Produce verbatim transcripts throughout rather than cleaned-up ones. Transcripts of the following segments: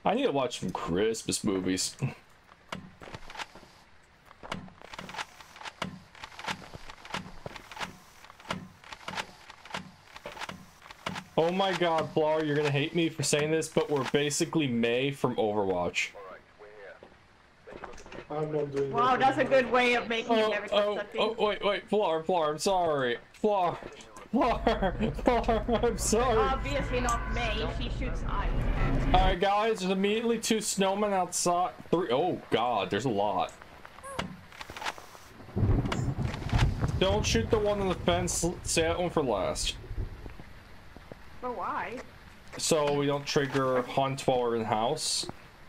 I need to watch some Christmas movies. Oh my god, Flower, you're gonna hate me for saying this, but we're basically May from Overwatch. I'm not doing wow, that that's a anymore. good way of making Oh, characters oh, sucky. oh, wait, wait, Flower, Flower, I'm sorry. Flower, Flower, Flower, I'm sorry. Obviously not May, she shoots ice. Alright, guys, there's immediately two snowmen outside. Three. Oh god, there's a lot. Don't shoot the one on the fence. Say that one for last. But why? So we don't trigger hunt while we're in the house.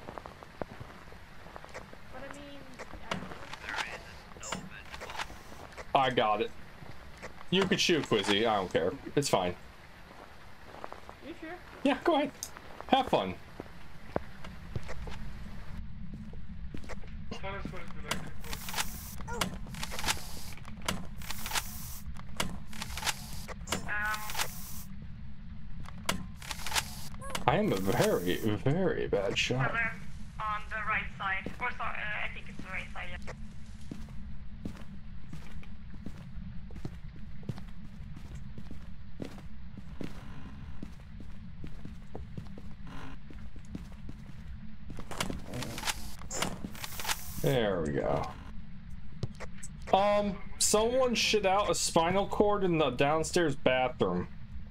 But I mean... I got it. You can shoot, Quizzy. I don't care. It's fine. You sure? Yeah, go ahead. Have fun. Tell us what it's like. I am a very, very bad shot. Cover on the right side. Or sorry, uh, I think it's the right side, yeah. There we go. Um, someone shit out a spinal cord in the downstairs bathroom.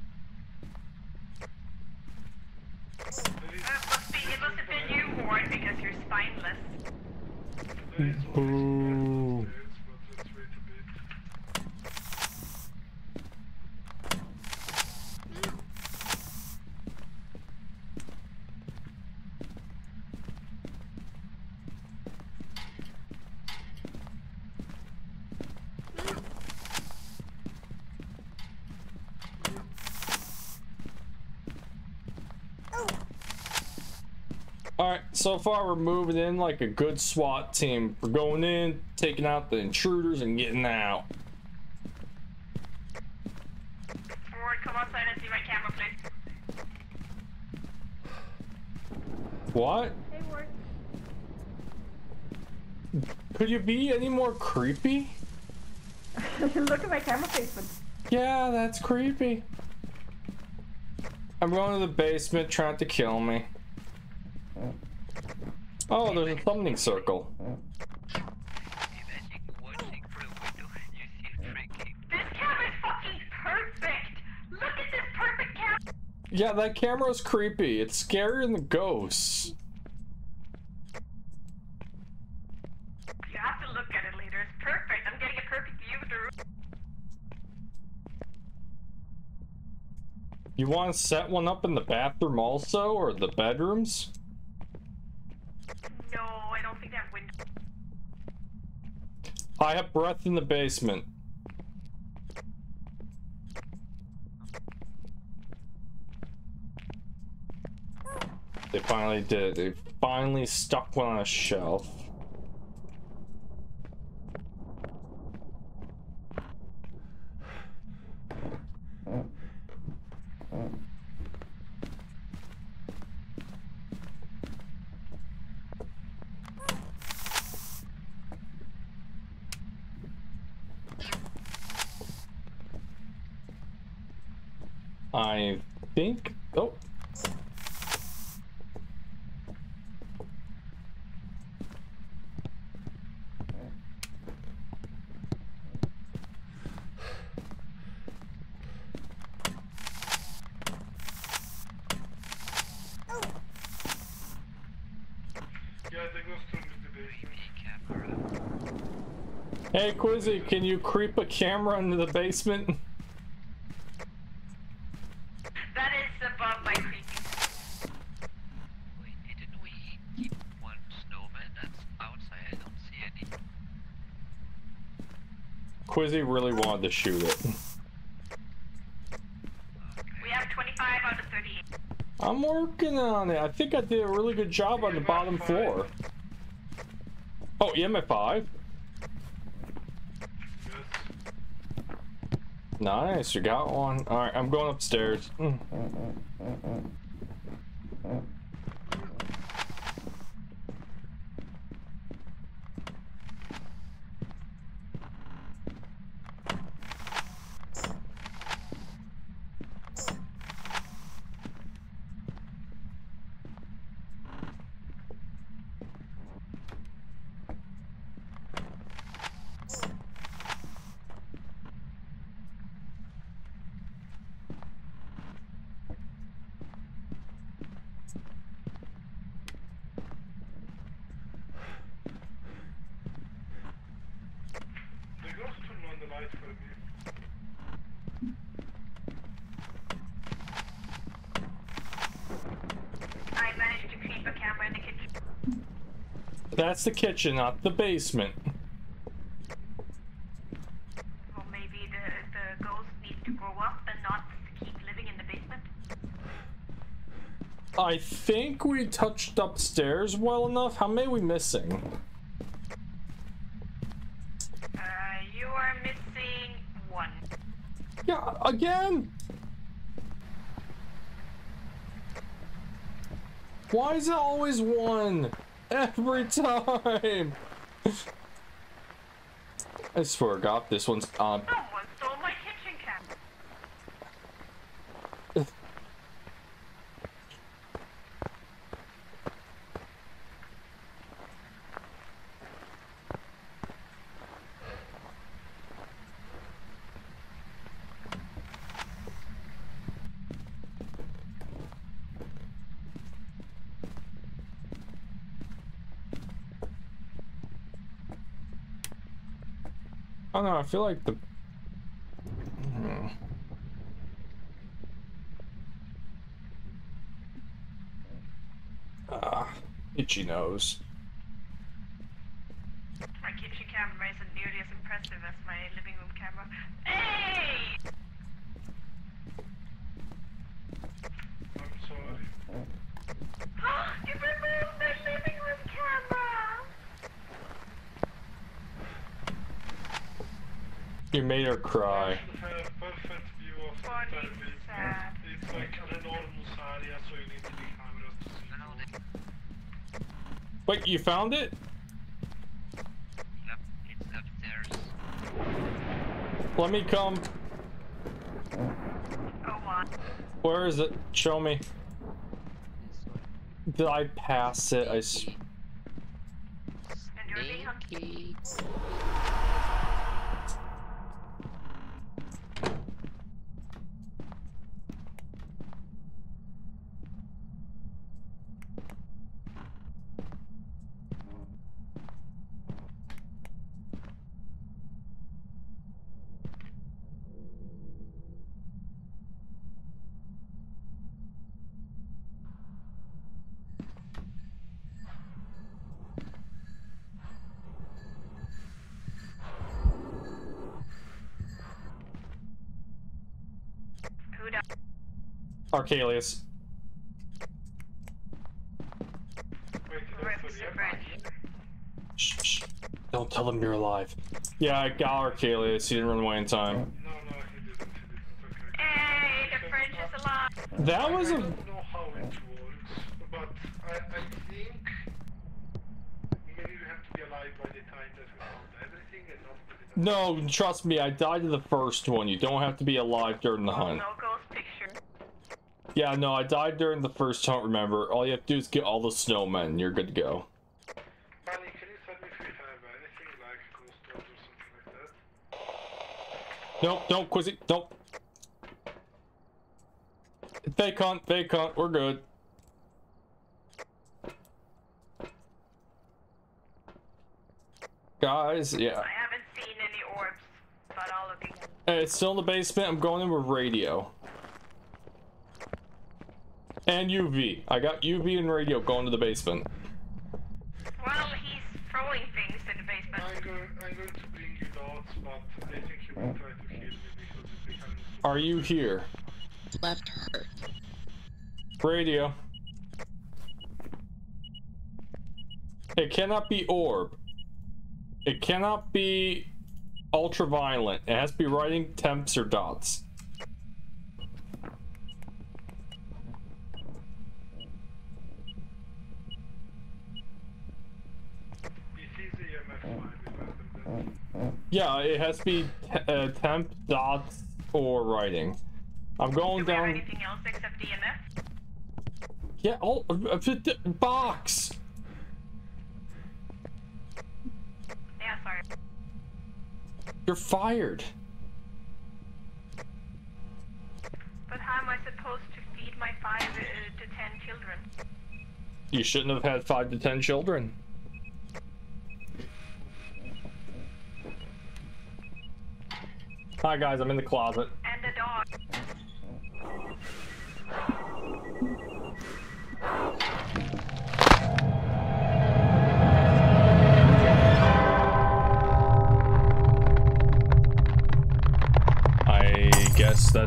It must be, it must have been you, Ward, because you're spineless. Ooh. Alright, so far we're moving in like a good SWAT team. We're going in, taking out the intruders, and getting out. Ward, come outside and see my camera, please. What? Hey, Ward. Could you be any more creepy? Look at my camera placement. Yeah, that's creepy. I'm going to the basement trying to kill me. Oh, there's a thumbnail circle. This camera's fucking perfect! Look at this perfect camera! Yeah, that camera's creepy. It's scarier than the ghosts. You have to look at it later. It's perfect. I'm getting a perfect view of the room. You want to set one up in the bathroom also, or the bedrooms? No, I don't think they have windows. I have breath in the basement. They finally did. They finally stuck one on a shelf. I think. Oh. Yeah, they go straight to the basement. Hey, Quizzy, can you creep a camera into the basement? That is above my creepy. Wait, didn't we keep one snowman that's outside? I don't see any. Quizzy really wanted to shoot it. We have twenty-five out of thirty-eight. I'm working on it. I think I did a really good job on the bottom floor. Oh, you have my five? Nice, you got one. Alright, I'm going upstairs. Mm. That's the kitchen, not the basement. Well, maybe the, the ghost needs to grow up and not keep living in the basement. I think we touched upstairs well enough. How many are we missing? Uh, you are missing one. Yeah, again? Why is it always one? Every time! I swear to God, this one's on. Someone stole my kitchen camera. I don't know, I feel like the... Hmm. Ah, itchy nose. My kitchen camera isn't nearly as impressive as my living room camera. Hey! I'm sorry. You removed the living room camera! You made her cry. You should have perfect view of the What entire is basement. that? It's like an enormous area, so you need three cameras to see all. Wait, you found it? Yep, it's upstairs. Let me come. Oh, what? Where is it? Show me. This one. Did I pass it? I s- And you're being hunted. Sneaky. Who died? Archelius. Wait, Rip that's the French. Shh, shh. Don't tell them you're alive. Yeah, I got Archelius. He didn't run away in time. No, no, he didn't. He didn't. Okay. Hey, the French is alive. That was I a... don't know how it works, but I, I think maybe we have to be alive by the time that we found everything and not by the time. No, trust me, I died in the first one. You don't have to be alive during the hunt. No ghost picture. Yeah, no, I died during the first hunt, remember. All you have to do is get all the snowmen. You're good to go. Manny, can you tell me if we have anything like ghost dogs or something like that? Nope, don't, Quizzy, don't. Fake hunt, fake hunt, we're good. Guys, yeah. I haven't seen any orbs, but I'll look again. Hey, it's still in the basement. I'm going in with radio. And U V. I got U V and radio going to the basement. Well, he's throwing things in the basement. I'm going, I'm going to bring you dots, but I think you will try to kill me because it becomes... Are you here? Left hurt. Radio. It cannot be orb. It cannot be ultraviolet. It has to be writing temps or dots. It is E M F five, remember that. Yeah, it has to be te uh, temp, dots, or writing. I'm going Do we have down. anything else except D M F? Yeah, oh, uh, uh, box. Yeah, sorry. You're fired. But how am I supposed to feed my five uh, to ten children? You shouldn't have had five to ten children. Hi guys, I'm in the closet. And a dog.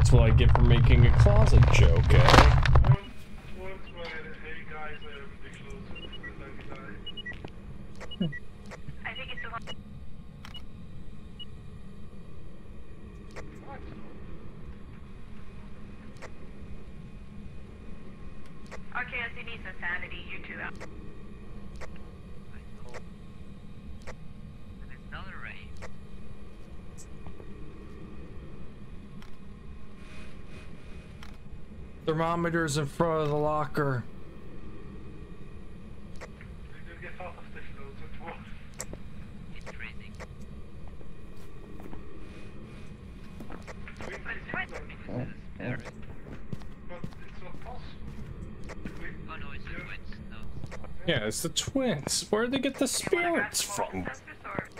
That's what I get for making a closet joke, eh? Once, once my, hey guys, I am in the closet, and I die. I think it's the one. What? Okay, as he needs a sanity, you two out. I know. And it's another rain. Thermometer's in front of the locker. Did you get out of the closet? What? It's raining. We But it's fine. Because it's very. But it's not possible. We, Oh no, it's the you- twins. No. Yeah, it's the twins. Where'd they get the You wanna grab spirits some from? motion sensors, or-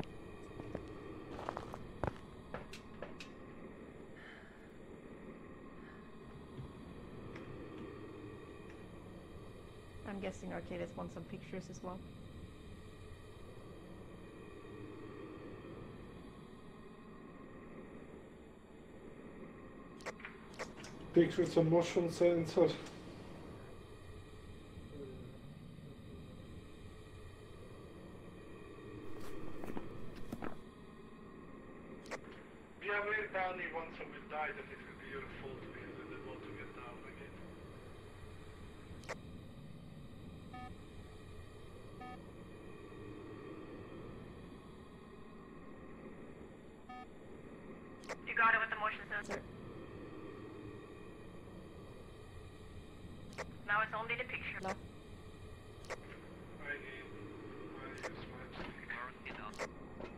I'm guessing Arcadis wants some pictures as well. Pictures of motion sensor. We are very badly once I will die that it will be your fault because I didn't want to get down again. You got it with the motion sensor. Now it's only the picture. Left. I need, I use my stick. Working on.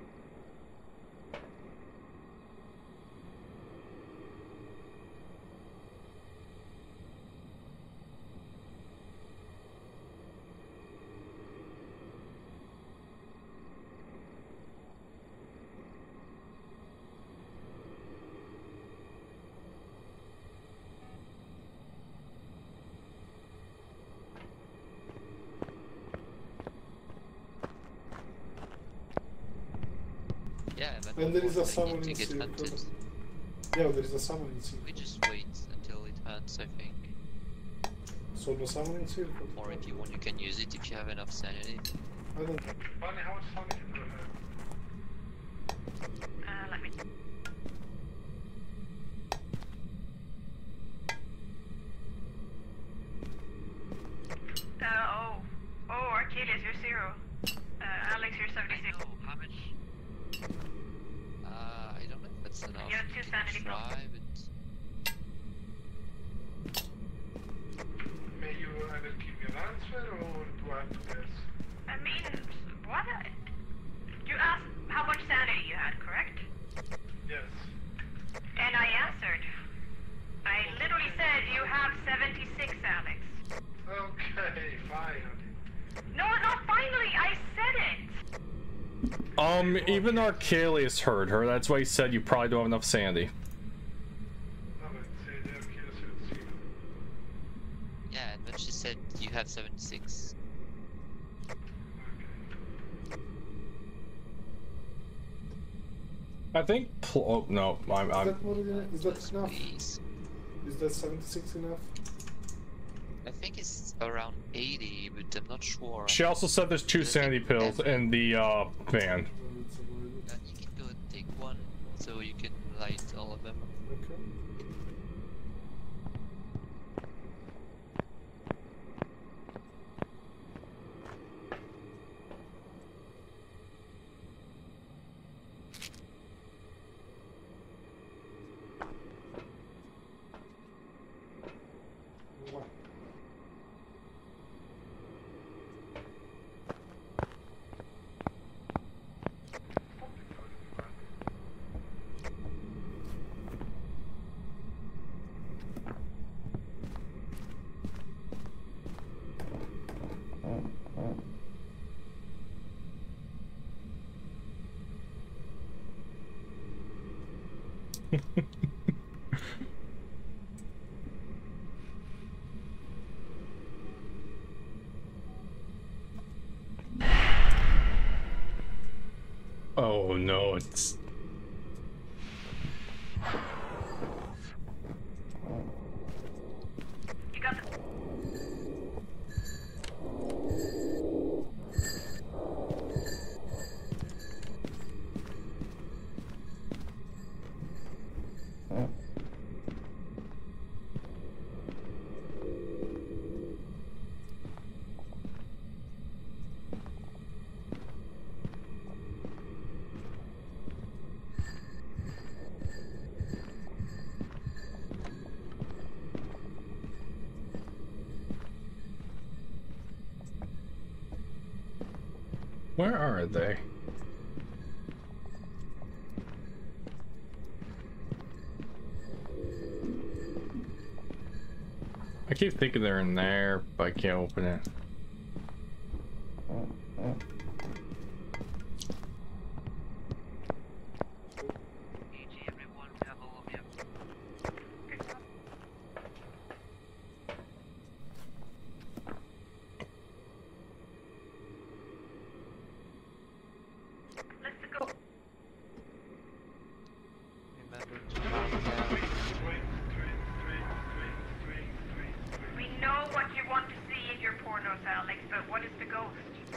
Yeah, but And there is a they need summoning to get circle. hunted. Yeah, there is a summoning circle. We just wait until it hunts, I think. So no summoning circle. Or if you want, you can use it if you have enough sanity. I don't. Bunny, how much sanity do you have? Uh, let me. Uh, oh. Oh, Arcadius, you're zero. Uh, Alex, you're seventy-six. I know, how much? Uh, I don't know if that's enough. You have You two can sanity try, but May you either give me an answer or do I have to guess? I mean, what? You asked how much sanity you had, correct? Yes. And I answered. I literally said you have seventy-six, Alex. Okay, fine. No, no, finally, I said it! Um, even Archelius heard her. That's why he said you probably don't have enough sanity. No, but say they have killed seventy-six. yeah, and then she said you have seventy-six. I think. Pl oh no, I'm. Is I'm that more than, is that enough? Please. Is that seventy-six enough? I think it's around eighty, but I'm not sure. she also said there's two I think sanity pills every- in the uh, van. Well, it's avoided. Uh, you can go and take one, so you can light all of them. Okay. Mwah. Oh no, it's. Where are they? I keep thinking they're in there, but I can't open it. We know what you want to see in your pornos, Alex, but what is the ghost?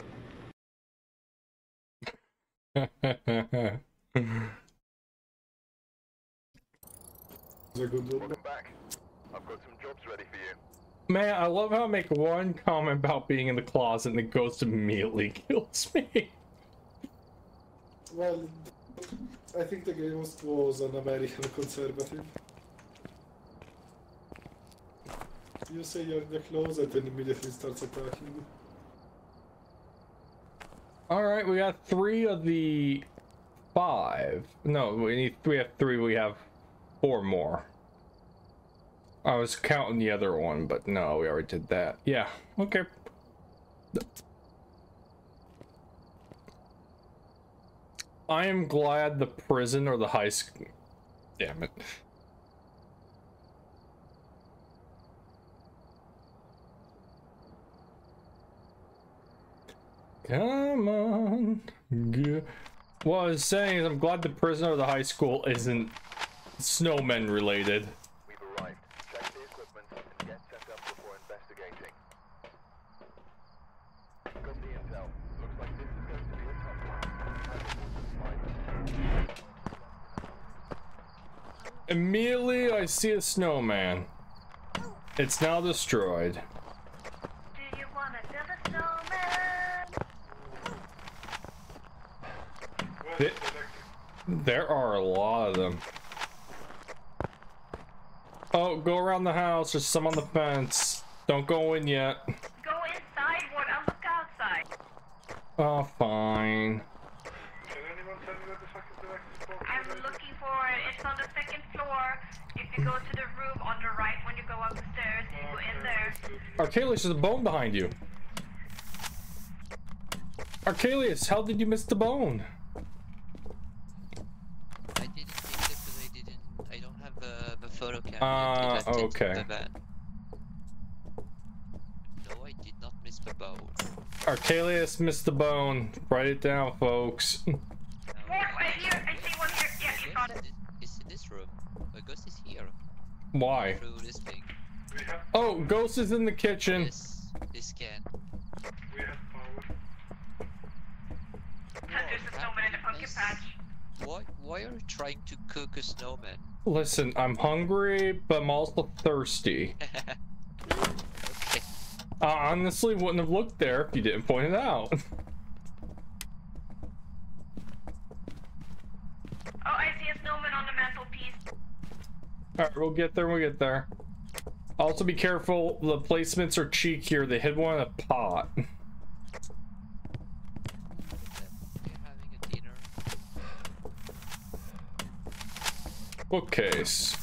Welcome back. I've got some jobs ready for you. Man, I love how I make one comment about being in the closet and the ghost immediately kills me. Well, I think the ghost was an American conservative. You say you're in the closet and immediately starts attacking you. Alright, we got three of the five. No, we need we have three, we have four more. I was counting the other one, but no, we already did that. Yeah, okay. I am glad the prison or the high school. Damn it. Come on. G what I was saying is I'm glad the prison or the high school isn't snowmen related. We've arrived. Check the equipment and get set up before investigating. Got the intel. Looks like this is going to be a tough one. Immediately I see a snowman. It's now destroyed. Do you want to build a snowman? Th there are a lot of them. Oh, go around the house. There's some on the fence. Don't go in yet. Go inside, Wood. I'll look outside. Oh, fine. Can anyone tell me where the fuck is the access point? I'm looking for it. It's on the second floor. If you go to the room on the right when you go up the stairs, you go in there. Archelius, there's a bone behind you. Archelius, how did you miss the bone? I didn't think it because I didn't. I don't have the the photo camera. Ah, uh, okay. No, I did not miss the bone. Archelius missed the bone. Write it down, folks. What? Right here. I see one here. Yeah, you found it. It's in this room. The ghost is here. Why? Through this thing. Oh, Ghost is in the kitchen. This, this can. We have power. There's a snowman in the pumpkin patch. Why, why are you trying to cook a snowman? Listen, I'm hungry, but I'm also thirsty. Okay. I honestly wouldn't have looked there if you didn't point it out. Oh, I see a snowman on the mantelpiece. Alright, we'll get there, we'll get there. Also be careful, the placements are cheekier. They hid one in a pot. We're having a dinner. Bookcase.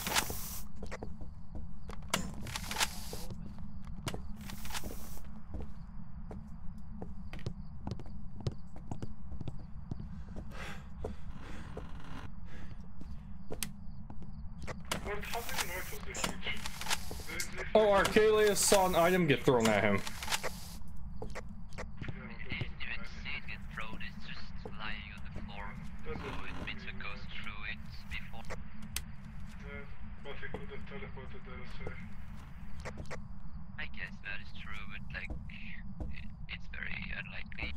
What, how did you know it was this huge? There is this- Oh, Archelius saw an item get thrown at him. Yeah, You didn't even see it get thrown, it's just lying on the floor. So it means a ghost threw it before. yeah, but he could have teleported there as well. I guess that is true, but like, it, it's very unlikely.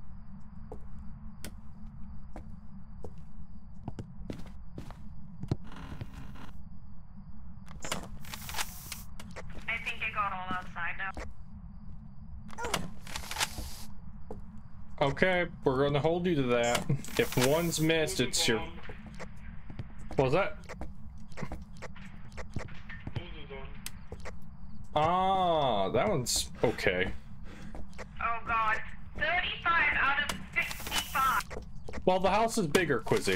I think I got all outside now. Okay, we're gonna hold you to that. If one's missed, it's your... What was that? Voodoo Dawn. Ah, that one's okay. Oh god. thirty-five out of fifty. Well, the house is bigger, Quizzy.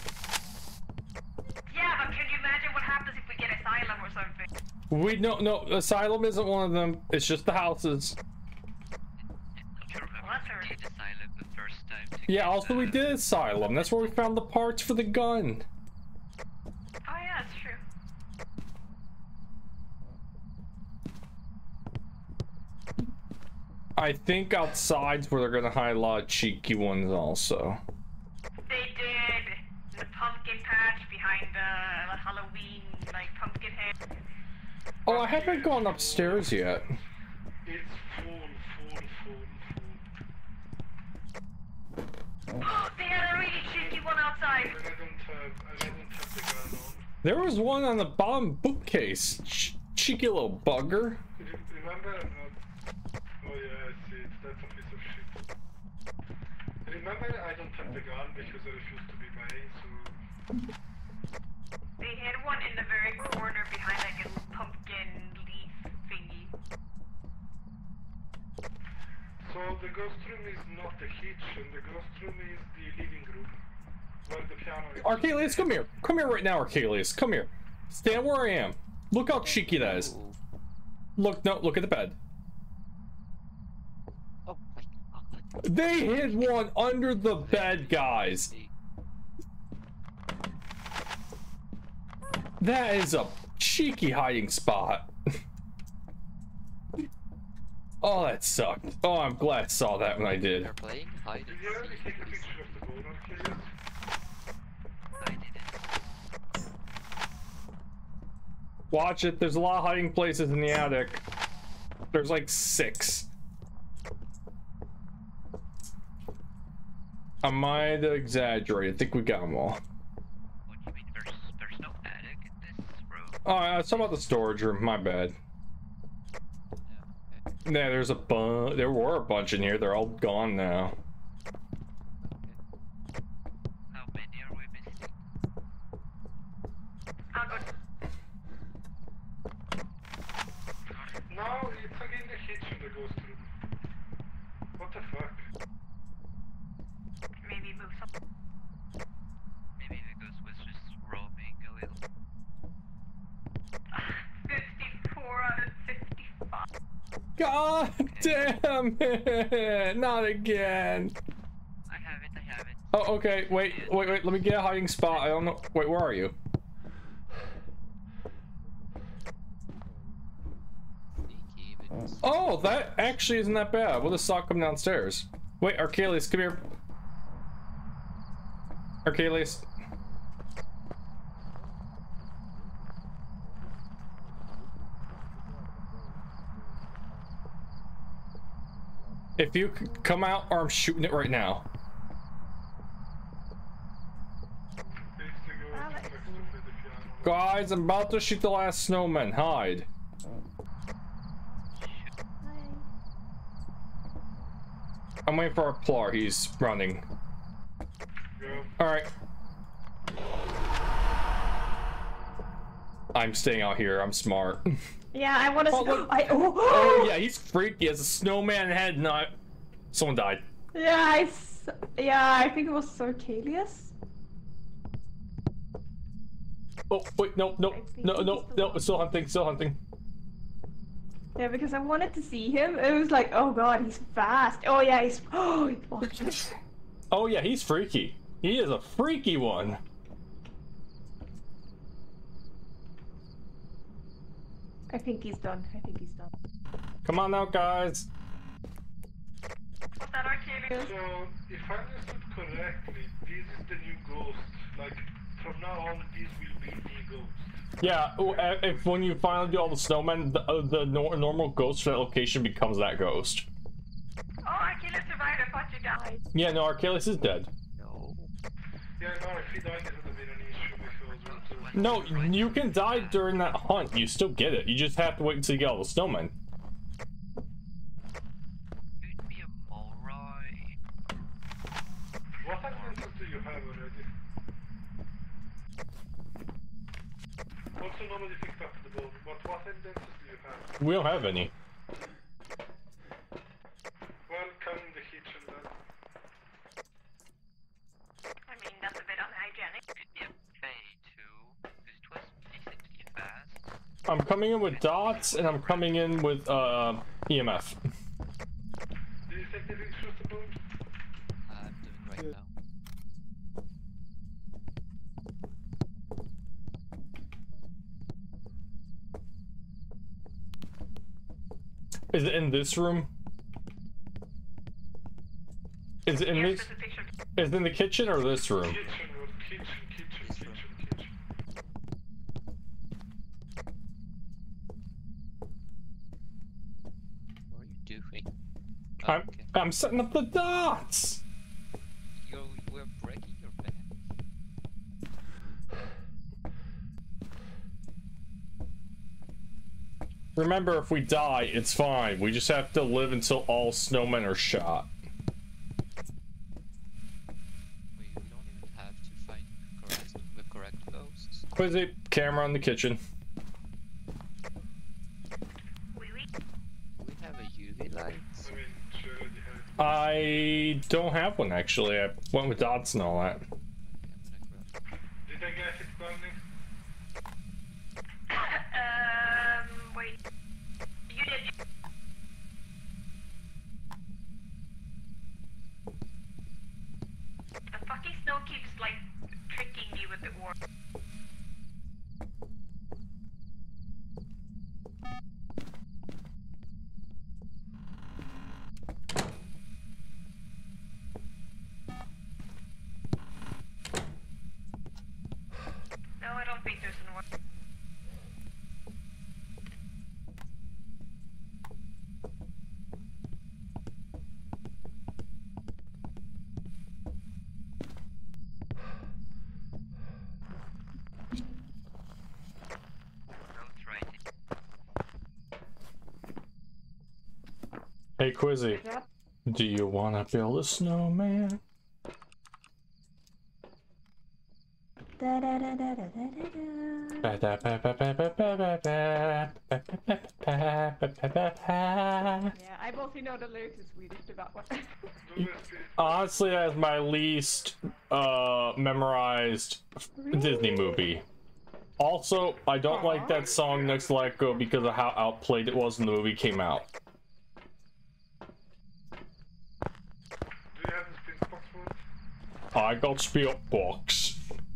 Yeah, but can you imagine what happens if we get asylum or something? We no no asylum isn't one of them. It's just the houses. Don't you remember Well, that's we did asylum the first time? To Yeah. get, Also, we uh, did asylum. That's where we found the parts for the gun. Oh yeah, that's true. I think outside's where they're gonna hide a lot of cheeky ones also. They did the pumpkin patch behind the Halloween, like pumpkin head. Oh, I haven't gone upstairs yet. It's full, full, full, full. They had a really cheeky one outside. And I don't have, and I don't have the gun on. There was one on the bottom bookcase. Ch cheeky little bugger. Re- Remember? Uh, oh yeah, I see it. That's a piece of shit. Remember, I don't have the gun because I refuse to be by, so... They had one in the very corner behind like a pumpkin leaf thingy. So the ghost room is not the kitchen, the ghost room is the living room. Where the piano is. Archelius, come here. Come here right now, Archelius. Come here. Stand where I am. Look how cheeky that is. Look, no, look at the bed. Oh my god. They hid one under the bed, guys. That is a cheeky hiding spot. Oh, that sucked. Oh, I'm glad I saw that when I did. They're playing hide Did and you already seek. take a picture of the bone, Archelius? I didn't. Watch it. There's a lot of hiding places in the attic. There's like six. I might exaggerate. I think we got them all. What do you mean? There's there's no attic in this room. Oh, I was talking about the storage room. My bad. Yeah, okay. Yeah, there's a bunch. There were a bunch in here. They're all gone now. How many are we missing? I'll go. No, it's again the kitchen, the ghost room. What the fuck? Maybe move some. Maybe the ghost was just roaming a little. fifty-four out of fifty-five. God damn it! Not again. I have it. I have it. Oh, okay. Wait, wait, wait. Let me get a hiding spot. I don't know. Wait, where are you? Sneaky, but it's- Oh, that actually isn't that bad. We'll just saw it come downstairs. Wait, Archelius, come here. Archelius. If you c- come out, or I'm shooting it right now. It's the ghost room next to the piano. Guys, I'm about to shoot the last snowman. Hide. I'm waiting for our Plar. He's running. Go. Alright. I'm staying out here. I'm smart. Yeah, I want to. Oh, look. I oh, Oh, yeah, he's freaky. He has a snowman head. Not. Someone died. Yeah, I s- yeah, I think it was Archelius. Oh, wait, no, no, no, no, no. Still hunting, still hunting. Yeah, because I wanted to see him. It was like, oh god, he's fast. Oh yeah, he's. Oh, he's walking. Oh, yeah, he's freaky. He is a freaky one. I think he's done. I think he's done. Come on now, guys. Was that Archelius? So, if I understood correctly, this is the new ghost. Like, from now on, this will be the ghost. Yeah, oh, uh, if when you finally do all the snowmen, the, uh, the nor normal ghost for that location becomes that ghost. Oh, Archelius survived. I thought you died. Yeah, no, Archelius is dead. No. Yeah, no, if he died, it would have been an issue because we're too... No, you can die during that hunt. You still get it. You just have to wait until you get all the snowmen. Could be a Molroy. What evidences do you have already? Also, nobody picked up the bone, but what evidences do you have? We don't have any. Well, come in the kitchen then. I'm coming in with dots, and I'm coming in with uh, E M F. Do you think anything shoot about? I'm doing right now. Is it in this room? Is it in Yes, this? there's a picture. Is it in the kitchen or this room? Kitchen, or kitchen, kitchen, This kitchen, room. kitchen. What are you doing? Oh, I'm okay. I'm setting up the dots. You're, we're breaking your back. Remember, if we die, it's fine. We just have to live until all snowmen are shot. We, we don't even have to find correct, the correct ghosts. Quizzy, camera on the kitchen. Oui, oui. Do we have a U V light? I mean, sure, you have. I don't have one actually. I went with dots and all that. Okay, I'm gonna grab. Did I guess it's burning? Um, wait. You did. The fucking snow keeps like tricking me with the orb. No, I don't think there's an orb. Don't try it. Hey Quizzy, Yep. do you wanna build a snowman? Da, da, da, da, da, da, da. Yeah, I mostly know the lyrics in Swedish to that one. Honestly, that's my least uh, memorized Disney movie. Also, I don't like that song Next to Let Go because of how outplayed it was when the movie came out. Do you have the spin box for it? I got Spilt Box.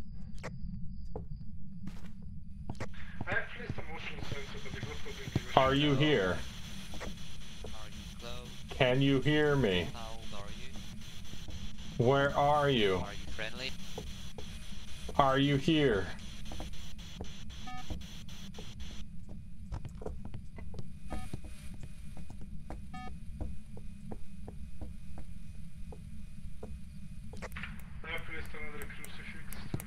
I have placed a motion sensor, but it was not in the Are you here? Are you close? Can you hear me? How old are you? Where are you? Are you friendly? Are you here? I have placed another crucifix too.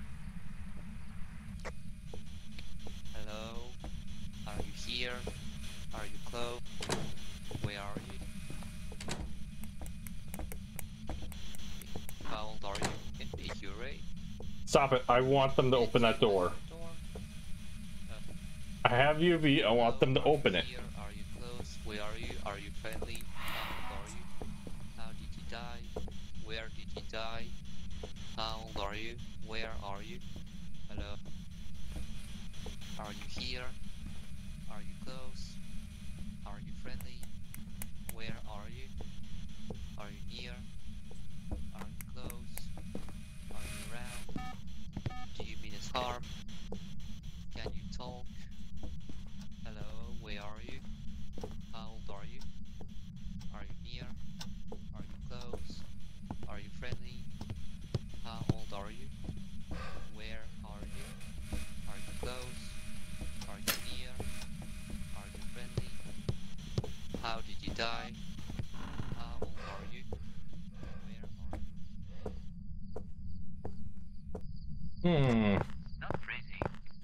Hello? Are you here? Are you close? Where are you? How old are you? Can be your age. Stop it. I want them to open that door. Door? I have U V. I want them to Hello? open Are it. you here? Are you close? Where are you? Are you friendly? How old are you? How did you die? Where did you die? How old are you? Where are you? Hello? Are you here? Are you close? Are you friendly? Where are you? Are you near? Are you close? Are you around? Do you mean us harm? Can you talk? Hello, where are you? How old are you? Are you near? Are you close? Are you friendly? How old are you? Where are you? Are you close? Are you near? Are you friendly? How did you die? How old are you? Where are you? Hmm. Not freezing.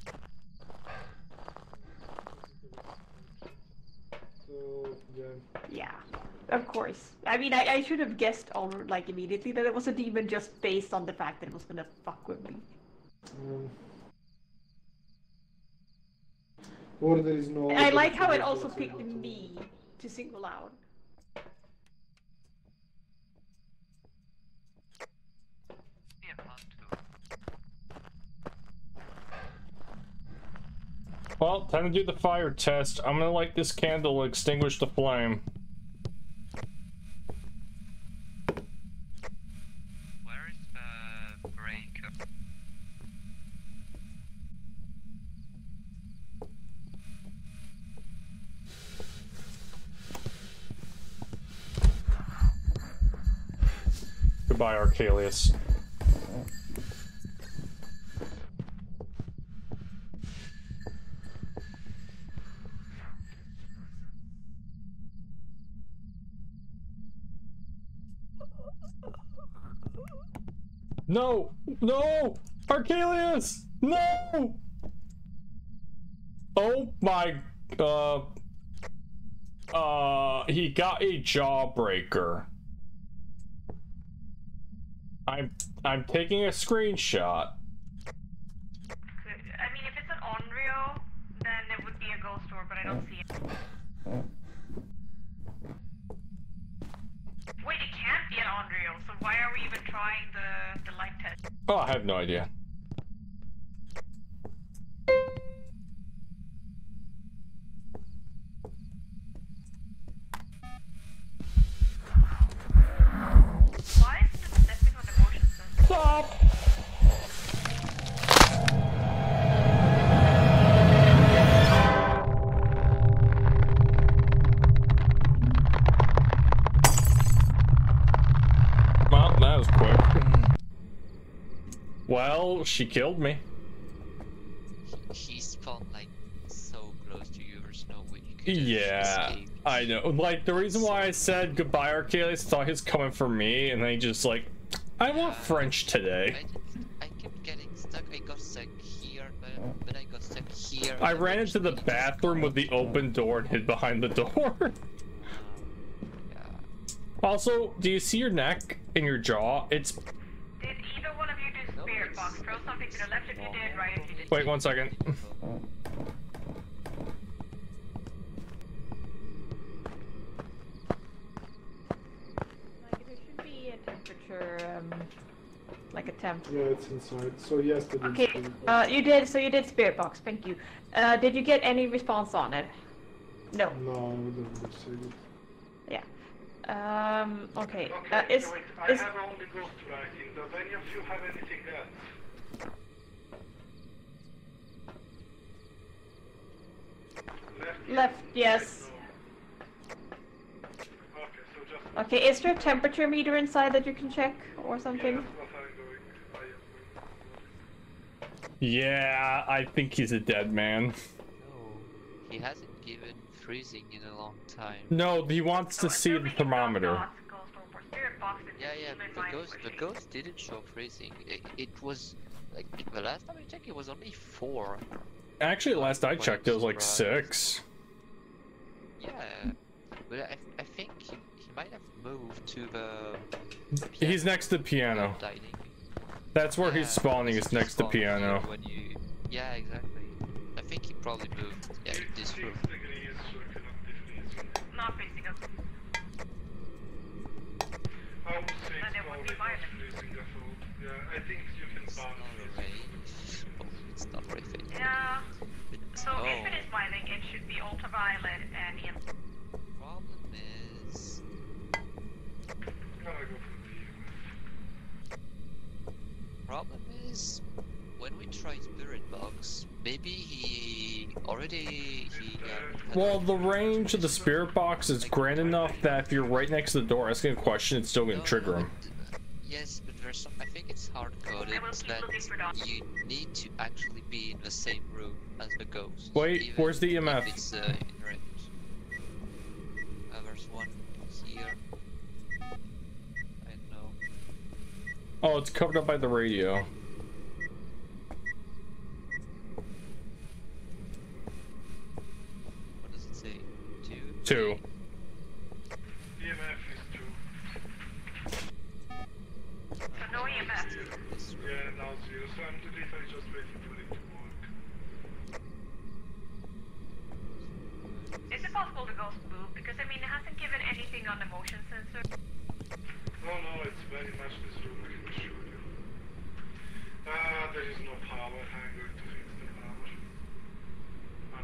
So, yeah. Yeah, of course. I mean, I, I should have guessed all like immediately that it was a demon just based on the fact that it was gonna fuck with me. Um, or there is no. I like how it also picked me to single out. Be a fun too. Well, time to do the fire test. I'm gonna light this candle, extinguish the flame. Where is the breaker? Goodbye, Archelius. No! No! Archelius! No! Oh my... Uh... Uh... He got a jawbreaker. I'm... I'm taking a screenshot. I mean, if it's an Onryo, then it would be a ghost door, but I don't see it. Wait, it can't be an Onryo, so why are we even trying the, the light test? Oh, I have no idea. Why is it stepping on the motion sensor? Stop! Well, that was quick. Well, she killed me. He spawned like so close to you, there's no way you could Yeah, escape. I know. Like, the reason why I said goodbye, Archelius, thought he was coming for me, and then he just like, I want French today. I, did, I kept getting stuck. I got stuck here, but, but I got stuck here. I and ran into the eventually bathroom with the open door and hid behind the door. Um, yeah. Also, do you see your neck and your jaw? It's... Did either one of you do No, spirit it's- box? Throw something to the left if you did, right if you did. Wait one second. Like, there should be a temperature, um, like a temp. Yeah, it's inside. So yes, the Okay, uh, you did, so you did spirit box, thank you. Uh, did you get any response on it? No. No, I wouldn't say it. Yeah. Um, okay. Okay, Uh, is, so wait, I is, have only ghost writing. Does any of you have anything else? Left, left, yes. no. Okay, so just... Okay, is there a temperature meter inside that you can check or Yeah, something? that's what I'm going. I am going. Yeah, I think he's a dead man. No, he hasn't given freezing in a long time. No, he wants to see the thermometer. Yeah, yeah, the ghost, the ghost didn't show freezing. It, it was like the last time I checked, it was only four. Actually, last I Quite checked, it was like surprised. six. Yeah, but I, I think he, he might have moved to the. He's piano next to piano. dining. That's where he's Yeah, spawning, is next to spawned here piano. When you, yeah, exactly. I think he probably moved. Yeah, in this room. six degrees, so I cannot definition. Not freezing up. I would say And it it's would be probably not violent. freezing at all. Yeah, I think you can It's ban not a freezing. rave. Oh, it's not raving. Yeah. So oh. if it is violent, it should be ultraviolet and E M. Problem is, Gotta go for the problem is, when we try Spirit Box, maybe he already he. Uh, Well, the range of the spirit box is grand enough that if you're right next to the door asking a question, it's still gonna No, trigger no, him. but, uh, Yes, but there's some. I think it's hard coded I will keep that looking for dots. you need to actually be in the same room as the ghost. Wait, even where's the E M F? If it's uh, in range. Uh, there's one here. I don't know. Oh, it's covered up by the radio. What does it say? Two. Two. E M F is two. So no E M F. This room. Yeah, now zero. So I'm literally just waiting for it to work. Is it possible the ghost move? Because I mean, it hasn't given anything on the motion sensor. No, no, it's very much this room, I can assure you. Ah, there is no power. I'm going to fix the power. I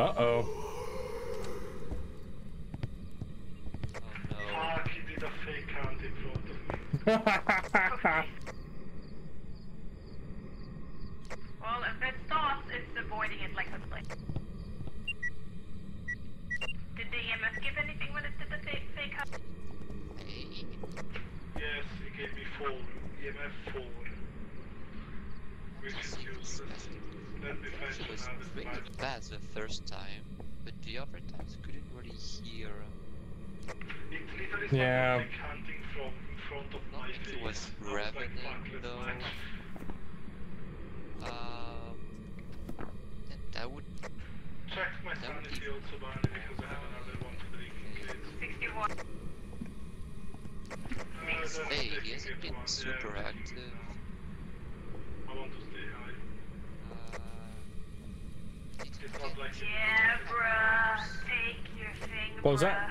Uh-oh. Oh no. Fuck, he did a fake count in front of me. Well, if it starts, it's avoiding it like the play. Did the E M F give anything when it did the fake, fake hunt? Hey. Yes, he gave me four. E M F four. Which is useless. Let me It fetch was another really five. bad the first time, but the other times couldn't really hear. It literally Yeah. started like hunting from in front of Not my if face. it was I was like, revenant fuck, let's though. match. Um, then that would. Check my That would sanity be- also, Barney, because I have another one to drink in case. sixty-one. Uh, that's Hey, taking he hasn't it been one, super yeah. active. I want to stay high. Uh, did you It's not get- like Yeah, bruh. Take your thing, What was bruh. that?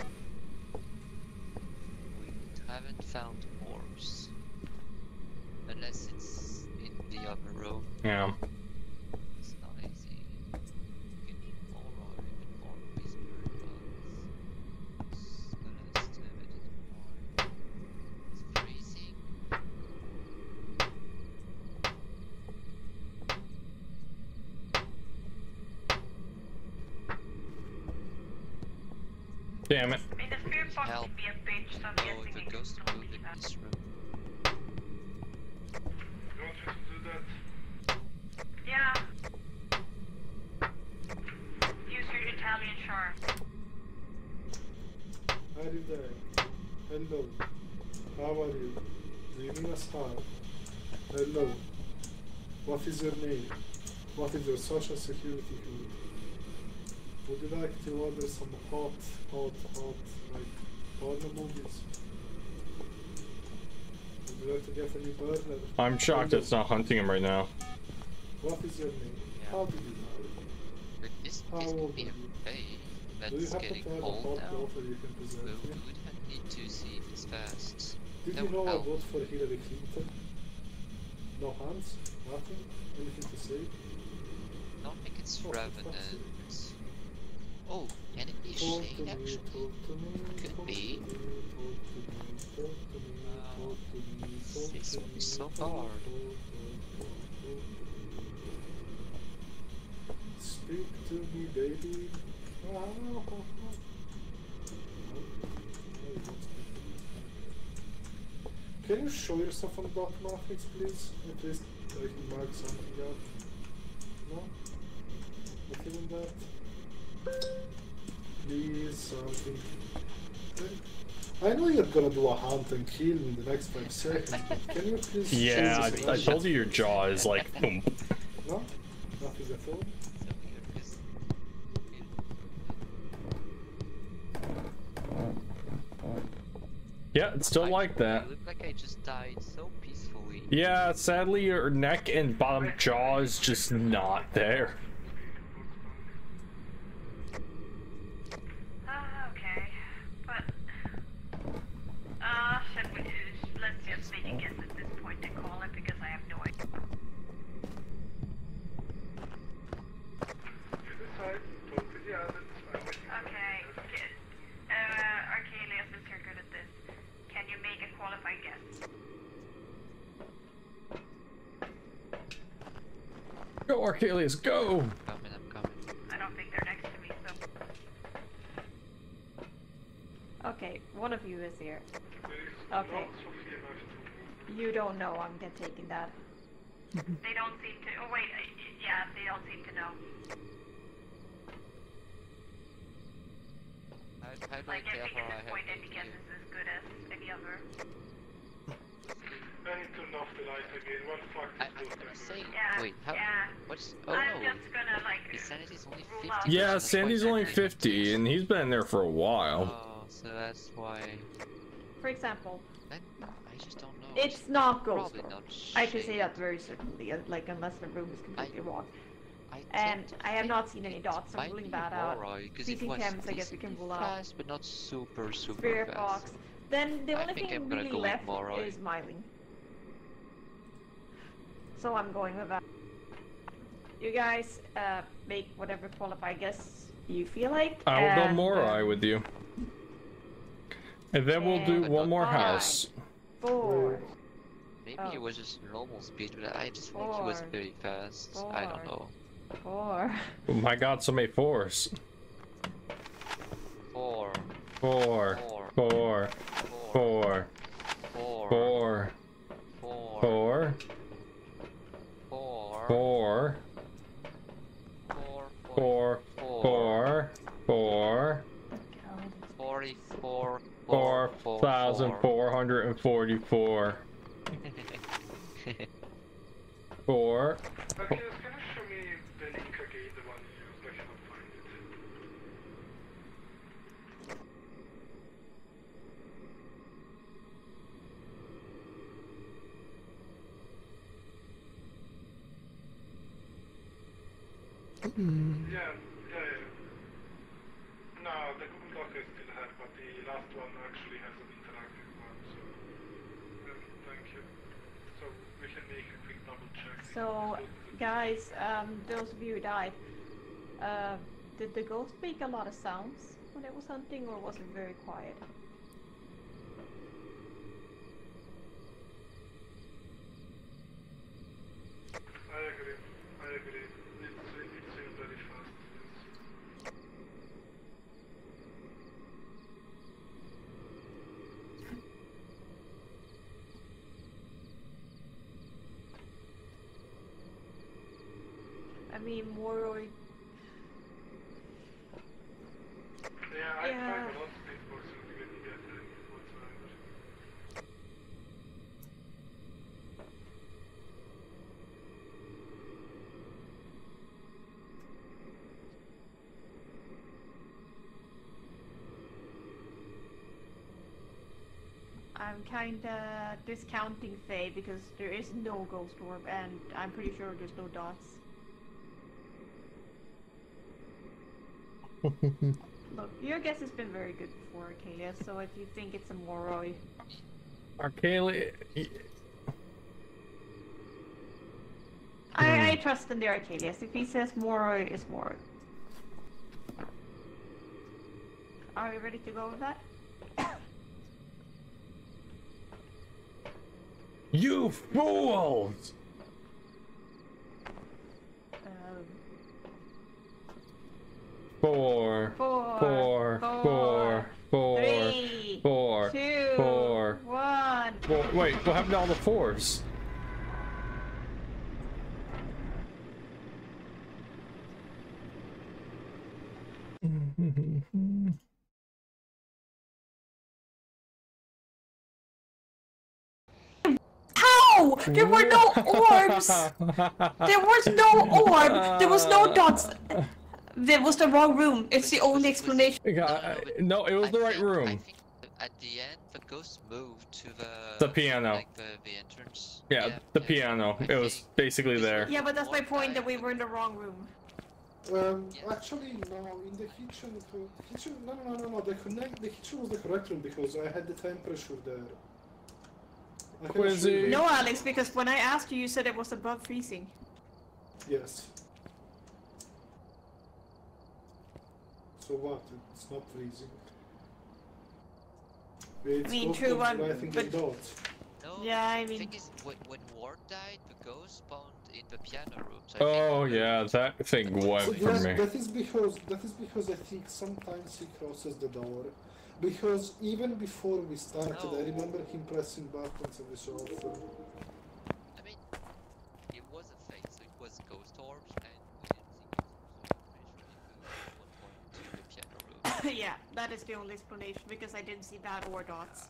We haven't found horse. Unless it's in the other room. Yeah. It's not easy. You can aura even more whisper bugs. Let's do it more. It's freezing. Damn it. I mean, the spirit box Help. can be a bitch, so I'm Oh, guessing if it a ghost can moved be in that. this room. You want me to do that? Yeah. Use your Italian charm. Are you there? Hello. How are you? Leaving us hard. Hello. What is your name? What is your social security code? Would you like to order some hot, hot, hot, like, porno movies? Would you like to get a new burger? I'm shocked it's not hunting him right now. What is your name? Yeah. How do you know? But this, How this old could be are a you? phase Do you that's happen getting to have a old hot now. daughter you can We present we me? would have need to see if it's fast. Did That you would know I help. vote for Hillary Clinton? No hands? Nothing? Anything to say? I don't think it's Oh, for fuck's revenant. sake. Oh, can it be Talk to shade me, actually? talk to me, Could talk be. to me, talk to me, talk to me, talk to me, talk This to one me, is so talk, hard. talk, talk, talk, talk. Speak to me, baby. Ah, ah, ah. No, no, you don't speak to me. Can you show yourself on the dot matrix, please? At least I can mark something out. No? Not even that? Please, something. I know you're gonna do a hunt and kill in the next five seconds, but can you please Yeah, show I, us I around? told you your jaw is like, boom. No? Nothing at all? So weird, 'cause Yeah, it's still I- like that. I look like I just died so peacefully. Yeah, sadly your neck and bottom jaw is just not there. Ah, okay. But, uh, should we, let's just make a guess at this point and call it because I have no idea. You decide, talk with the others, I'm with you. Okay. Good. Uh, Archelius is you're good at this. Can you make a qualified guess? Go, Archelius, go! I'm coming, I'm coming. I don't think they're next to me, so. Okay, one of you is here. There is Okay. lots of E M F to You don't know I'm get taking that. They don't seem to. Oh wait, uh, yeah, they don't seem to know. How, how do Like I I tell think her at I this have point, no any guess idea? is as good as any other. I need to turn off the light again. What fuck I, is I'm this gonna thing say, doing? Yeah. wait, how, Yeah. what's, oh I'm no, just gonna like. his sanity's only rule fifty. out- Yeah, That's Sandy's quite only bad. fifty, and he's been in there for a while. Oh, so that's why, For example, then, I just don't know. it's not ghost Probably orb. not I can say shade. that very certainly, uh, like unless the room is completely wrong. I And tend to I have think not seen any it dots, so I'm might ruling be that out. Aurora, 'cause C it T was chems, I guess we can decently rule out. fast, but not super, super Spirit fast. box. Then the I only think thing I'm gonna really go with left Moroi. is smiling. So I'm going with that. you guys uh, make whatever qualify guess you feel like. I will go and, Morai uh, with you. And then we'll do and one more five, house. Four. Maybe Oh. it was just normal speed, but I just think it was Four. very fast. Four. I don't know. Four. Oh my god, so many fours. Four. Four. Four. Four. Four. Four. Four. Four. Four. Four. Four. Four. Four. Four. Forty-four. Four thousand four hundred and forty-four. Four. Okay, can you show me the link again, the one you used? I cannot find it. Yeah, yeah, yeah. No, the Google Doc is still here, but the last one actually has an interactive one, so um, thank you. So we can make a quick double check. So, guys, um, those of you who died, uh, did the ghost make a lot of sounds when it was hunting, or was it very quiet? I agree, I agree. It's, it seems very fast. Yes. I mean, Moroi. Yeah, I Yeah. tried a lot of pitfalls and didn't get any whatsoever. I'm kinda discounting Faye because there is no ghost orb, and I'm pretty sure there's no dots. Look, your guess has been very good before, Arcadia, so if you think it's a Moroi... Arcalia. I, I trust in the Arcadius. If he says Moroi, it's Moroi. Are we ready to go with that? You fools! Um, Four. four, Four. Four. Four. three, Four. two, Four. one. Four. Wait, what happened to all the fours? How? There were no orbs! There was no orb! There was no dots! That was the wrong room. It's the only explanation. Yeah, no, it was I the right think- I room. think at the end, the ghost moved to the The piano. like the, the entrance. Yeah, the piano. I It was think- basically there. Yeah, but that's my point, that we were in the wrong room. Um, Yeah. actually, no, in the kitchen, the kitchen, no, no, no, no, no, the connect, the kitchen was the correct room because I had the temperature there. I can Quizzy. assure you- No, Alex, because when I asked you, you said it was above freezing. Yes. So what? It's not freezing. It's I mean, both true of one, writing but- in dots. No, Yeah, I the mean- thing is, when, when Ward died, the ghost spawned in the piano room. So I Oh think yeah, that thing So went for that, me. that is because that is because I think sometimes he crosses the door. Because even before we started, I No. remember him pressing buttons every so often. I mean, it was a fake, so it was ghost orbs, and we didn't think it was so pretty sure he moved at one point to the piano room. Yeah, that is the only explanation, because I didn't see that or dots.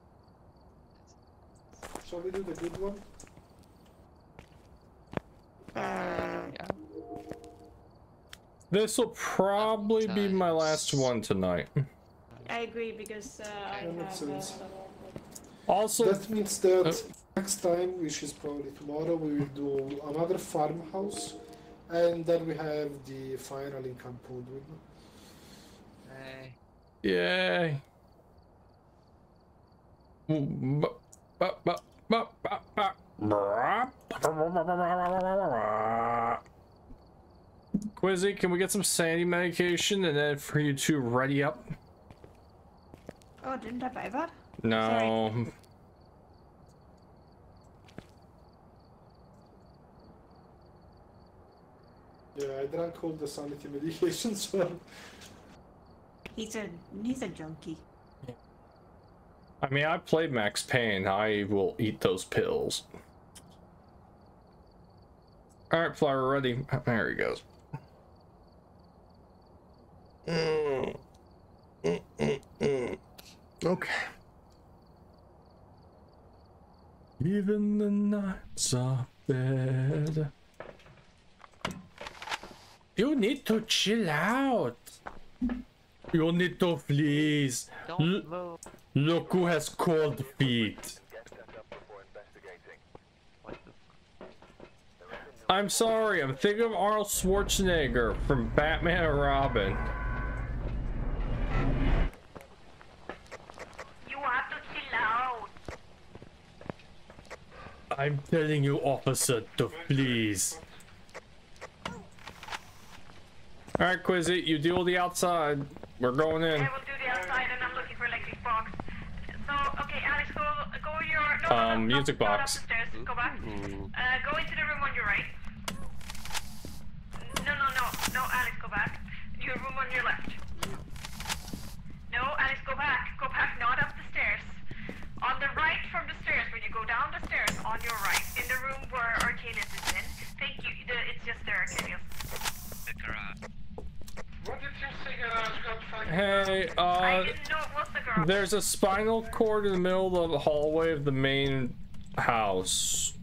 Shall we do the good one? Yeah. This will probably be my last one tonight. I agree, because uh, I That makes have... Uh, sense. Also, That means that next time, which is probably tomorrow, we will do another farmhouse, and then we have the final in Campudwin. Hey. yay. Ba- ba- ba- ba- ba- ba- Quizzy, can we get some sanity medication and then for you to ready up? Oh, didn't I buy that? No. Sorry. Yeah, I drank all the sanity medication, so... He's a he's a junkie. I mean, I played Max Payne. I will eat those pills. Alright, Flower, ready. There he goes. Mm. Mm, mm, mm. Okay. Even the nights are bad. You need to chill out. You need to please. Don't move. Look who has cold feet. Get set up before investigating. What the I'm sorry, I'm thinking of Arnold Schwarzenegger from Batman and Robin. You have to chill out. I'm telling you, officer, to please. Alright, Quizzy, you deal with the outside. We're going in. I will do the outside and I'm looking for electric box. So, okay, Alex, go, go your... No, no, Um, no, music not, not box. up the stairs. Go back. Uh, go into the room on your right. No, no, no. No, Alex, go back. Your room on your left. No, Alex, go back. Go back, not up the stairs. On the right from the stairs, when you go down the stairs, on your right. In the room where Arcanius is in. Thank you. The, it's just there, Arcanius. The garage. What did you say, garage got fucking... Hey, I uh, didn't know it was the girl. there's a spinal cord in the middle of the hallway of the main house.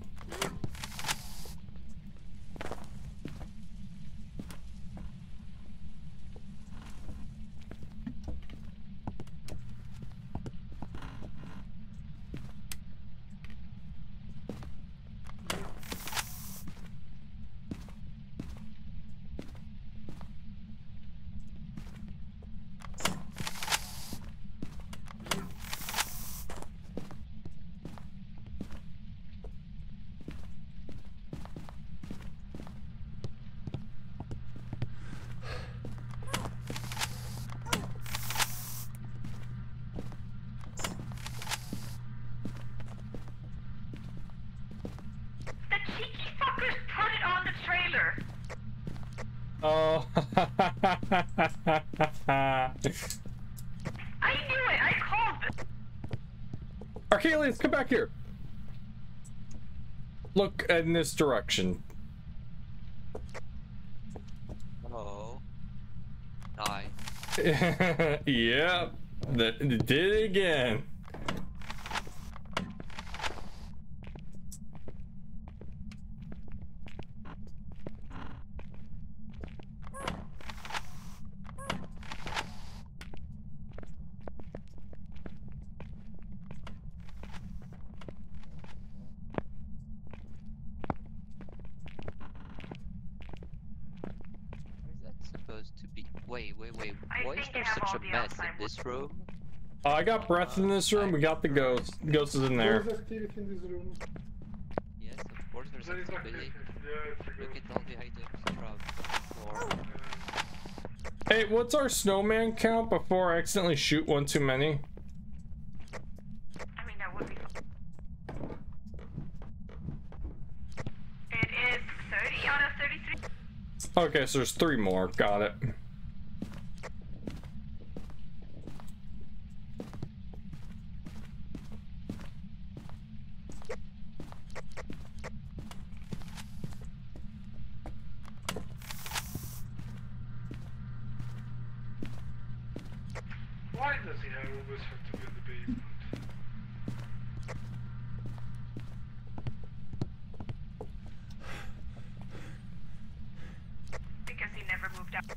The cheeky fuckers put it on the trailer. Oh. I knew it. I called it. Archelius, come back here. Look in this direction. Oh. Die. Yep, that did it again. Where's that supposed to be? Wait, wait, wait. I Why is think they there have such all a the mess outside in this room? Oh, I got breath in this room. We got the ghost. Ghost is in there. There's activity in this room. Yes, of course there's There is activity. activity. Yeah, it's a Look ghost. at all the items throughout the floor. Hey, what's our snowman count before I accidentally shoot one too many? I mean, that would be fun. It is thirty out of thirty-three. Okay, so there's three more. Got it. Why does he have always have to be in the basement? Because he never moved out.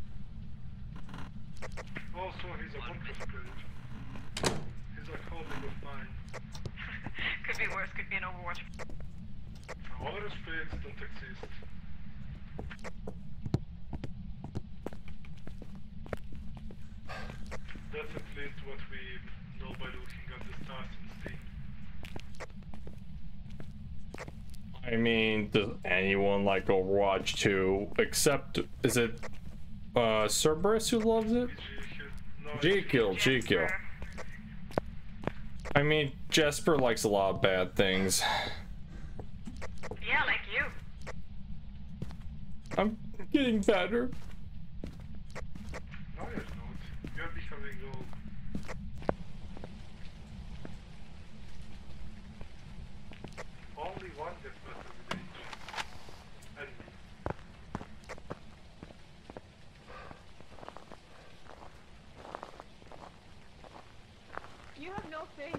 Also, he's a bunker spirit. He's a colleague of mine. Could be worse, could be an Overwatch. Other spirits don't exist. That's at least what we know by looking at the stars and I mean, does anyone like Overwatch two? Except, is it uh, Cerberus who loves it? G-Kill, G-Kill. I mean, Jesper likes a lot of bad things. Yeah, like you. I'm getting better. No, you're not. You're becoming old. Only one gets better with age. And me. You have no faith.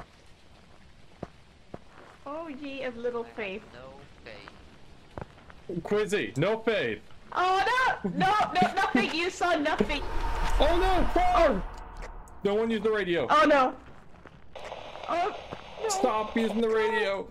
Oh, ye of little faith. No faith. Quizzy, no faith. Oh no! No, no, nothing! You saw nothing! Oh no! Oh! No one used the radio. Oh no! Oh no! Stop using the radio.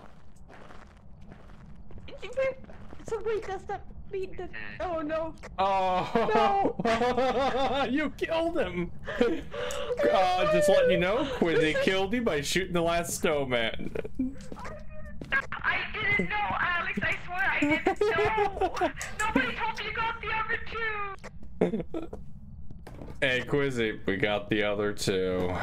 So wait, does that mean that? Oh no! Oh! No. You killed him. Uh, just letting you know, Quizzy killed you by shooting the last snowman. I didn't know, Alex. I swear I didn't know. Nobody told me you got the other two. Hey, Quizzy, we got the other two.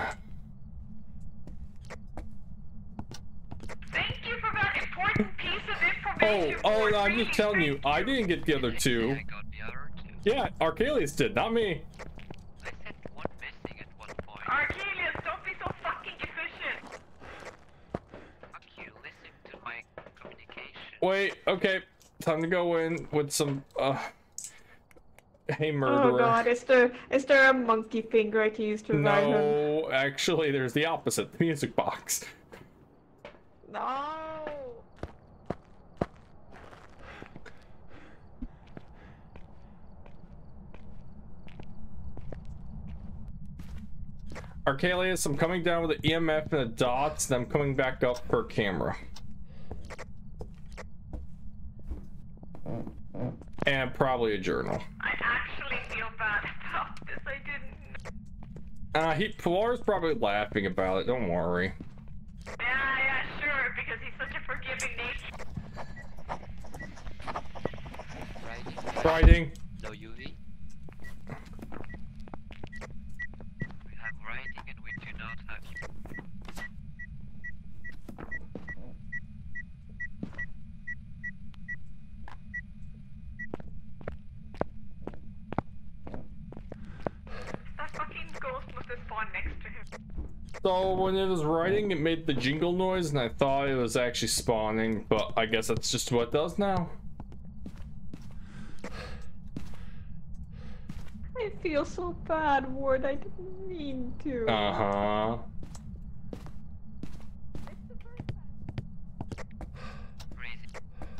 Thank you for that important piece of Oh, information. oh, Ford. no, I'm Really, just telling you, thank I didn't get the other two. I got the other two. Yeah, Archelius did, not me. I said one missing at one point. Archelius, don't be so fucking efficient. Fuck you, listen to my communication. Wait, okay, time to go in with some, uh... Hey, murderer. Oh god, is there is there a monkey finger I can use to ride him? No, actually, there's the opposite, the music box. No. Archelius, I'm coming down with an E M F and a dots, then I'm coming back up per camera. And probably a journal. I actually feel bad about this. I didn't. Uh, he, Pilar's probably laughing about it, don't worry. Yeah, yeah, sure, because he's such a forgiving nature. Riding. Riding. No U V. We have writing and we do not have you. That fucking ghost must have spawned next to him. So when it was writing, it made the jingle noise, and I thought it was actually spawning, but I guess that's just what it does now. I feel so bad, Ward. I didn't mean to. Uh-huh. Crazy.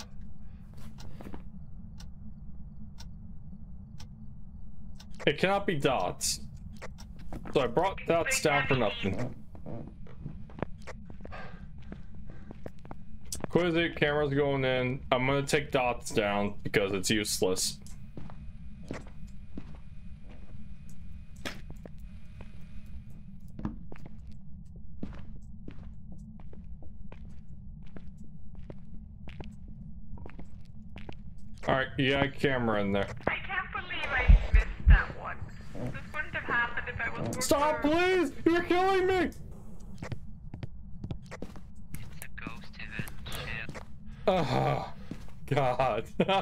It cannot be dots. So I brought dots down for nothing. Quizzy, camera's going in. I'm gonna take dots down because it's useless. Alright, you got a camera in there. I can't believe I missed that one. This wouldn't have happened if I was. Stop, please! You're killing me! It's a ghost event, shit. Oh, God.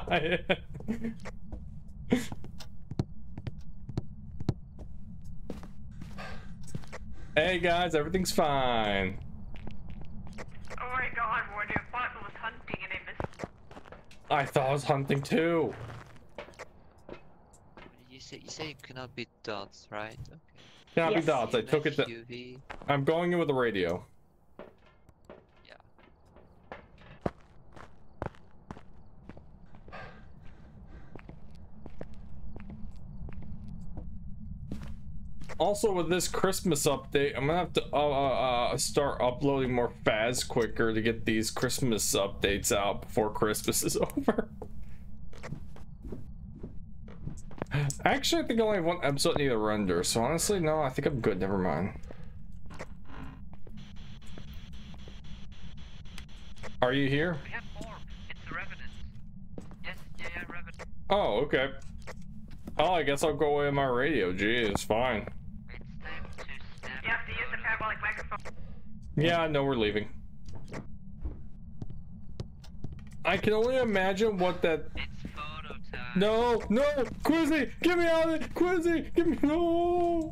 Hey guys, everything's fine. Oh my god, Ward, I thought it was hunting and I missed. I thought I was hunting too. You say you say it cannot be dots, right? Okay. Cannot Yes. be dots. I took it. To, U V. I'm going in with the radio. Yeah. Also, with this Christmas update, I'm gonna have to uh, uh, uh, start uploading more Phas quicker to get these Christmas updates out before Christmas is over. Actually, I think I only have one episode need to render, so honestly, no, I think I'm good. Never mind. Are you here? We have more Oh, okay. Oh, I guess I'll go away on my radio. Gee, it's fine. It's time to snap. You have to use the parabolic microphone. Yeah, I know we're leaving. I can only imagine what that. It's photo time. No, no, Quizzy, get me out of it, Quizzy, get me, no.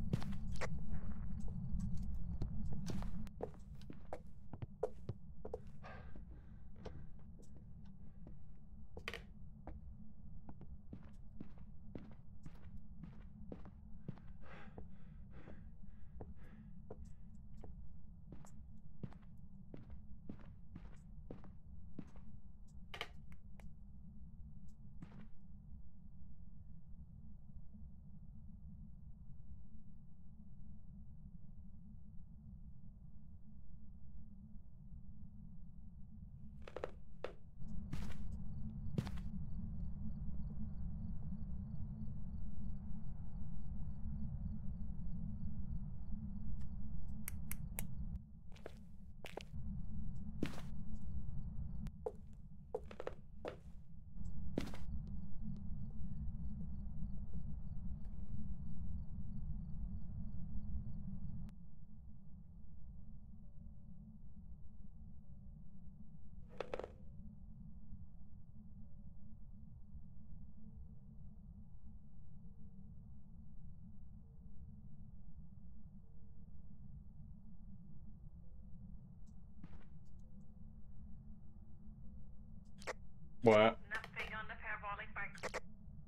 What? Nothing on the parabolic microphone.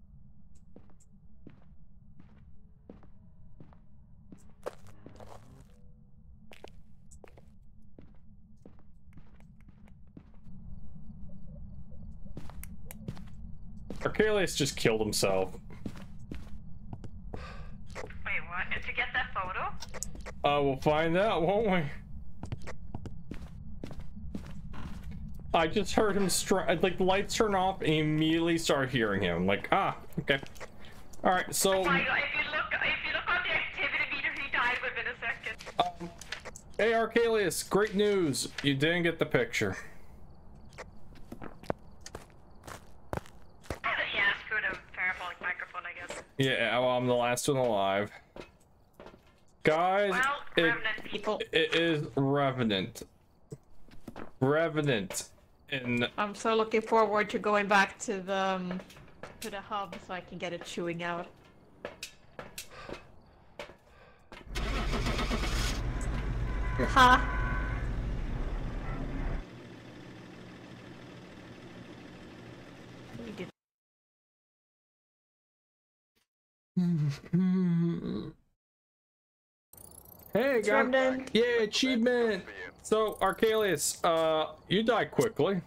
Archelius just killed himself. Wait, what? To get that photo? Uh, we'll find out, won't we? I just heard him stri- like the lights turn off and immediately start hearing him. Like, ah, okay. Alright, so... Oh my god, if you look, if you look on the activity meter, he died within a second. Um, hey, Archelius, great news. You didn't get the picture. Yeah, screw the parabolic microphone, I guess. Yeah, well, I'm the last one alive. Guys, Well, it, Revenant people. it is Revenant. Revenant. In... I'm so looking forward to going back to the um, to the hub so I can get it chewing out. Ha! We did. Hey, guys. Revenant. Yeah, achievement. So, Archelius, uh, you died quickly.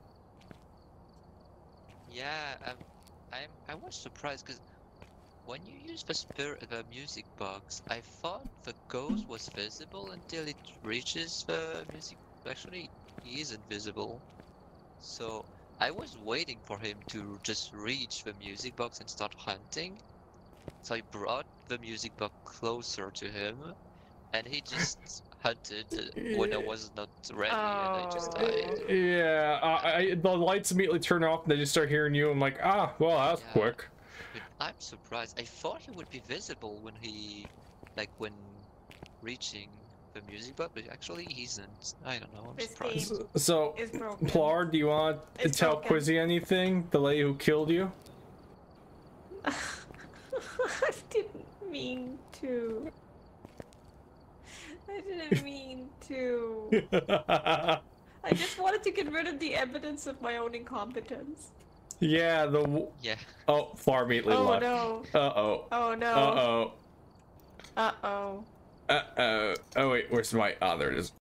Yeah, um, I'm, I was surprised because when you use the spirit, the music box, I thought the ghost was visible until it reaches the music. Actually, he isn't visible. So I was waiting for him to just reach the music box and start hunting. So I brought the music box closer to him, and he just hunted when I was not ready, Oh. and I just died. Yeah, I, I, the lights immediately turn off and they just start hearing you. I'm like, ah, well, that was Yeah. quick. But I'm surprised. I thought he would be visible when he, like, when reaching the music box, but actually he isn't. I don't know. I'm This surprised. game So, is broken. Plar, do you want to It's tell broken. Quizzy anything? The lady who killed you? I didn't mean to. I didn't mean to. I just wanted to get rid of the evidence of my own incompetence. Yeah, the... w- Yeah. Oh, Plar immediately Oh left. no. Uh-oh. Oh no. Uh-oh. Uh-oh. Uh-oh. Oh, wait, where's my... Oh, there it is.